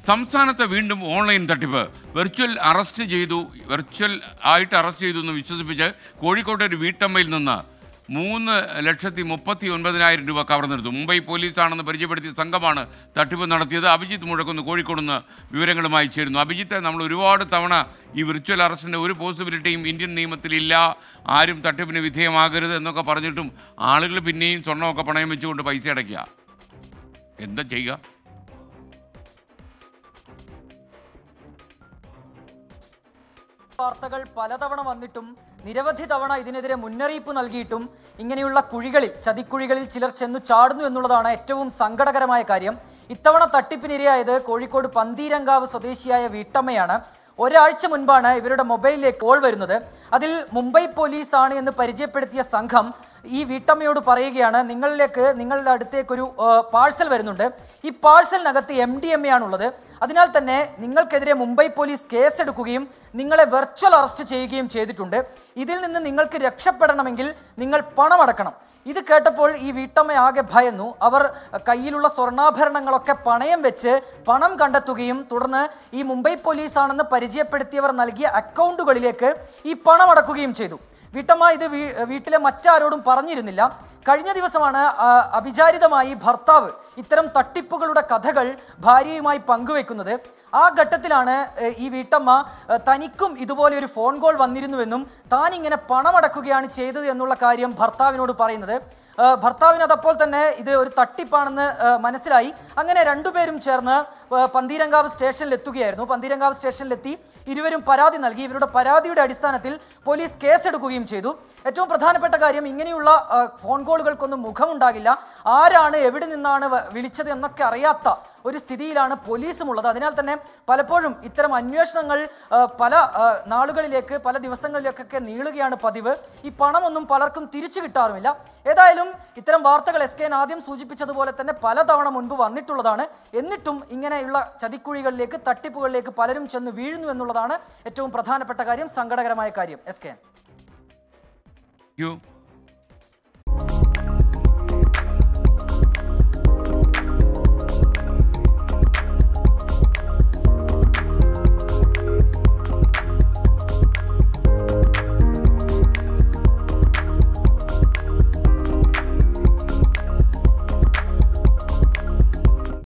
സംസ്ഥാനത്ത് വീണ്ടും ഓൺലൈൻ തട്ടിപ്പ്. വെർച്വൽ അറസ്റ്റ് ചെയ്തു എന്ന് വിശ്വസിപ്പിച്ച് കോഴിക്കോട്ടെ ഒരു വീട്ടമ്മയിൽ നിന്ന് 3,39,000 രൂപ കവർന്നെടുത്തു. മുംബൈ പോലീസാണെന്ന് പരിചയപ്പെടുത്തിയ സംഘമാണ് തട്ടിപ്പ് നടത്തിയത്. അഭിജിത്ത് മുഴക്കുന്ന് കോഴിക്കോട് നിന്ന് വിവരങ്ങളുമായി ചേരുന്നു. അഭിജിത്ത്, നമ്മൾ ഒരുപാട് തവണ ഈ വിർച്വൽ അറസ്റ്റിൻ്റെ ഒരു പോസിബിലിറ്റിയും ഇന്ത്യൻ നിയമത്തിലില്ല, ആരും തട്ടിപ്പിന് വിധേയമാകരുത് എന്നൊക്കെ പറഞ്ഞിട്ടും ആളുകൾ പിന്നെയും സ്വർണ്ണമൊക്കെ പണയം വെച്ചുകൊണ്ട് പൈസ അടയ്ക്കുക. എന്താ ചെയ്യുക? വാർത്തകൾ പലതവണ വന്നിട്ടും നിരവധി തവണ ഇതിനെതിരെ മുന്നറിയിപ്പ് നൽകിയിട്ടും ഇങ്ങനെയുള്ള ചതിക്കുഴികളിൽ ചിലർ ചെന്നു ചാടുന്നു എന്നുള്ളതാണ് ഏറ്റവും സങ്കടകരമായ കാര്യം. ഇത്തവണ തട്ടിപ്പിനിരയായത് കോഴിക്കോട് പന്തീരങ്കാവ് സ്വദേശിയായ വീട്ടമ്മയാണ്. ഒരാഴ്ച മുൻപാണ് ഇവരുടെ മൊബൈലിലേക്ക് കോൾ വരുന്നത്. അതിൽ മുംബൈ പോലീസ് ആണ് എന്ന് പരിചയപ്പെടുത്തിയ സംഘം ഈ വീട്ടമ്മയോട് പറയുകയാണ്, നിങ്ങളുടെ അടുത്തേക്കൊരു പാഴ്സൽ വരുന്നുണ്ട്, ഈ പാഴ്സലിനകത്ത് MDMA ആണുള്ളത്, അതിനാൽ തന്നെ നിങ്ങൾക്കെതിരെ മുംബൈ പോലീസ് കേസെടുക്കുകയും നിങ്ങളെ വെർച്വൽ അറസ്റ്റ് ചെയ്യുകയും ചെയ്തിട്ടുണ്ട്. ഇതിൽ നിന്ന് നിങ്ങൾക്ക് രക്ഷപ്പെടണമെങ്കിൽ നിങ്ങൾ പണമടക്കണം. ഇത് കേട്ടപ്പോൾ ഈ വീട്ടമ്മ ആകെ ഭയന്നു. അവർ കയ്യിലുള്ള സ്വർണ്ണാഭരണങ്ങളൊക്കെ പണയം വെച്ച് പണം കണ്ടെത്തുകയും തുടർന്ന് ഈ മുംബൈ പോലീസാണെന്ന് പരിചയപ്പെടുത്തിയവർ നൽകിയ അക്കൗണ്ടുകളിലേക്ക് ഈ പണം അടക്കുകയും ചെയ്തു. വീട്ടമ്മ ഇത് വീട്ടിലെ മറ്റാരോടും പറഞ്ഞിരുന്നില്ല. കഴിഞ്ഞ ദിവസമാണ് അവിചാരിതമായി ഭർത്താവ് ഇത്തരം തട്ടിപ്പുകളുടെ കഥകൾ ഭാര്യയുമായി പങ്കുവെക്കുന്നത്. ആ ഘട്ടത്തിലാണ് ഈ വീട്ടമ്മ തനിക്കും ഇതുപോലെ ഒരു ഫോൺ കോൾ വന്നിരുന്നുവെന്നും താൻ ഇങ്ങനെ പണമടക്കുകയാണ് ചെയ്തത് എന്നുള്ള കാര്യം ഭർത്താവിനോട് പറയുന്നത്. ഭർത്താവിന് അതപ്പോൾ തന്നെ ഇത് ഒരു തട്ടിപ്പാണെന്ന് മനസ്സിലായി. അങ്ങനെ രണ്ടുപേരും ചേർന്ന് പന്തീരങ്കാവ് സ്റ്റേഷനിൽ എത്തുകയായിരുന്നു. പന്തീരങ്കാവ് സ്റ്റേഷനിലെത്തി ഇരുവരും പരാതി നൽകി. ഇവരുടെ പരാതിയുടെ അടിസ്ഥാനത്തിൽ പോലീസ് കേസെടുക്കുകയും ചെയ്തു. ഏറ്റവും പ്രധാനപ്പെട്ട കാര്യം, ഇങ്ങനെയുള്ള ഫോൺ കോളുകൾക്കൊന്നും മുഖമുണ്ടാകില്ല. ആരാണ് എവിടെ നിന്നാണ് വിളിച്ചത് എന്നൊക്കെ അറിയാത്ത ഒരു സ്ഥിതിയിലാണ് പോലീസും ഉള്ളത്. അതിനാൽ തന്നെ പലപ്പോഴും ഇത്തരം അന്വേഷണങ്ങൾ പല നാളുകളിലേക്ക്, പല ദിവസങ്ങളിലേക്കൊക്കെ നീളുകയാണ് പതിവ്. ഈ പണമൊന്നും പലർക്കും തിരിച്ചു കിട്ടാറുമില്ല. ഏതായാലും ഇത്തരം വാർത്തകൾ SKN ആദ്യം സൂചിപ്പിച്ചതുപോലെ തന്നെ പലതവണ മുൻപ് വന്നിട്ടുള്ളതാണ്. എന്നിട്ടും ഇങ്ങനെയുള്ള ചതിക്കുഴികളിലേക്ക്, തട്ടിപ്പുകളിലേക്ക് പലരും ചെന്ന് വീഴുന്നു എന്നുള്ളതാണ് ഏറ്റവും പ്രധാനപ്പെട്ട കാര്യം, സങ്കടകരമായ കാര്യം. SKN.